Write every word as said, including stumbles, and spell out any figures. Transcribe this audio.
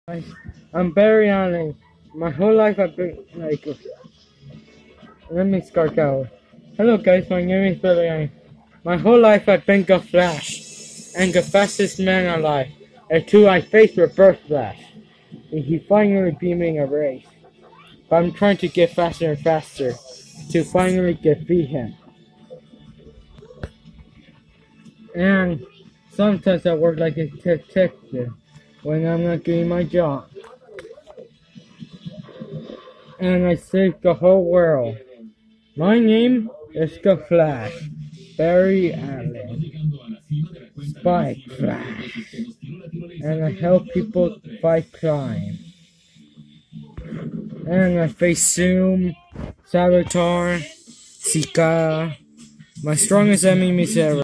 Guys, I'm Barry Allen. My whole life I've been like, let me start out. Hello guys, my name is Barry Allen. My whole life I've been the Flash, and the fastest man alive. Until I faced Reverse Flash, and he finally beat me in a race. But I'm trying to get faster and faster to finally defeat him. And sometimes I work like a detective when I'm not doing my job. And I saved the whole world. My name is the Flash, Barry Allen, Spike Flash, and I help people fight crime. And I face Zoom, Saboteur, Zika, my strongest enemy is ever.